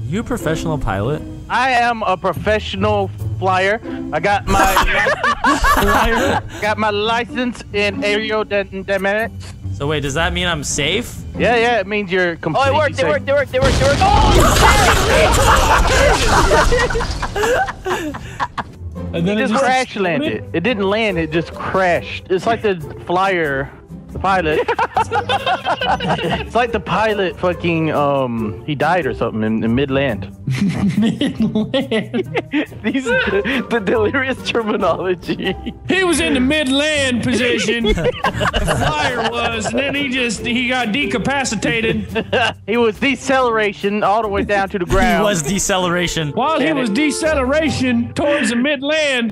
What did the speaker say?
You a professional pilot? I am a professional flyer. I got my license in aerodynamics. So wait, does that mean I'm safe? Yeah, it means you're completely Oh, it worked. And then It just crash landed. It didn't land, it just crashed. It's like the flyer, the pilot. It's like the pilot fucking, he died or something in Midland. Midland. These are the delirious terminology. He was in the Midland position. The flyer was, and then he got decapacitated. He was deceleration all the way down to the ground. He was deceleration. While he was deceleration towards the Midland,